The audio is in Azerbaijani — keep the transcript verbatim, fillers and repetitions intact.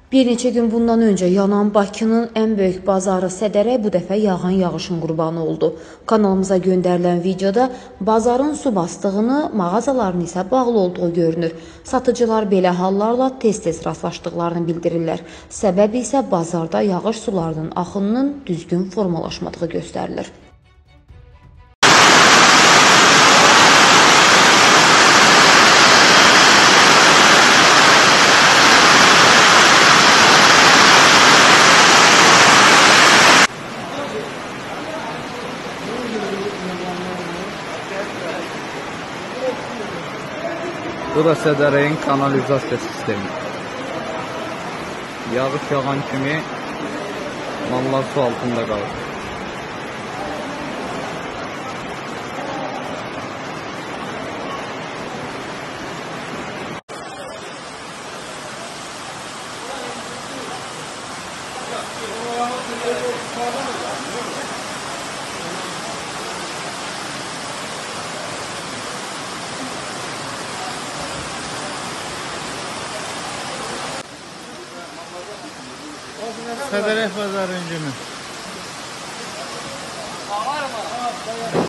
Bir neçə gün bundan öncə yanan Bakının ən böyük bazarı Sədərək bu dəfə yağan yağışın qurbanı oldu. Kanalımıza göndərilən videoda bazarın su bastığını, mağazaların isə bağlı olduğu görünür. Satıcılar belə hallarla tez-tez rastlaşdıqlarını bildirirlər. Səbəbi isə bazarda yağış sularının axınının düzgün formalaşmadığı göstərilir. Bu da Sədərəyin kanalizasiya sistemi. Yağış yağan kimi mallar su altında qalır. Sədərək bazarının günü.